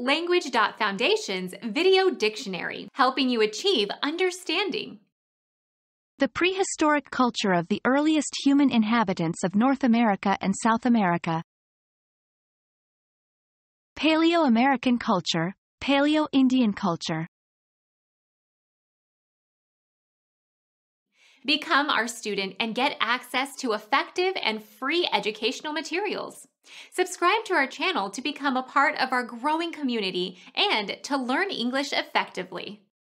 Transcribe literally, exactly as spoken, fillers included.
Language.Foundation's Video Dictionary, helping you achieve understanding. The prehistoric culture of the earliest human inhabitants of North America and South America. Paleo-American culture, Paleo-Indian culture. Become our student and get access to effective and free educational materials. Subscribe to our channel to become a part of our growing community and to learn English effectively.